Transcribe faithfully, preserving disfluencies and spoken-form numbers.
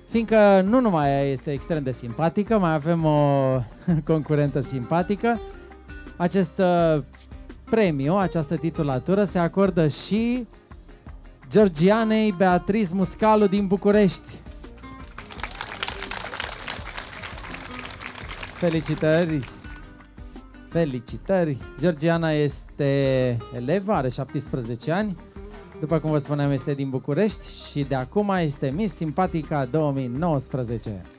Fiindcă nu numai ea este extrem de simpatică, mai avem o concurentă simpatică. Acest uh, premiu, această titulatură se acordă și Georgianei Beatriz Muscalu din București. Felicitări! Felicitări! Georgiana este elevă, are șaptesprezece ani. După cum vă spuneam, este din București și de acum este Miss Simpatica două mii nouăsprezece.